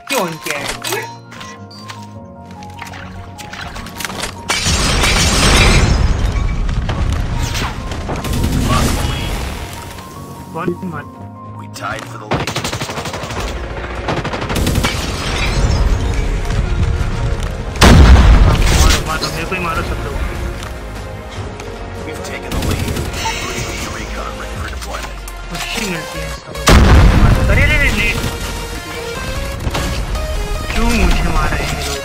क्यों किया है? We tied for the lead. We've taken the lead. Recon ready for deployment. क्यों मुझे मारा है लोग?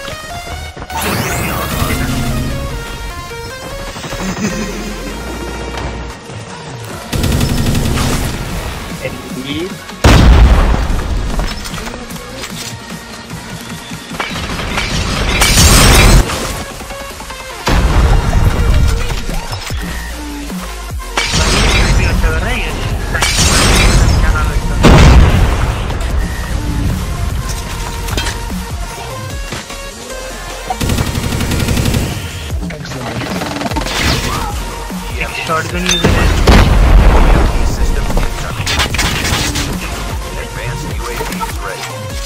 Shotgun user System incoming. Advanced UAV is ready.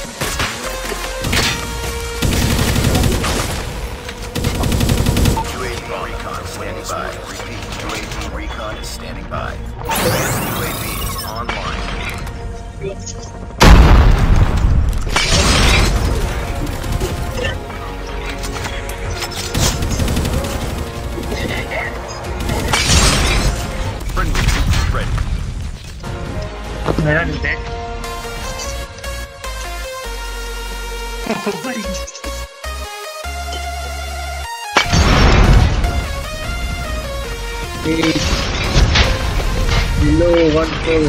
UAV recon standing by. Repeat, UAV recon is standing by. Advanced UAV is online. मेरा dead. Hello, one kill.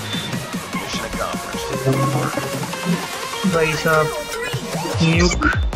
Mission accomplished. भाई साहब Nuke